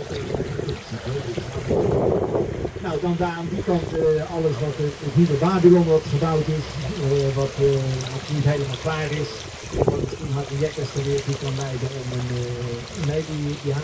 Nou, dan daar aan die kant alles wat het nieuwe Babylon wat gebouwd is, wat niet helemaal klaar is. Wat misschien had de Jekkers er weer toe kan leiden om een, nee, die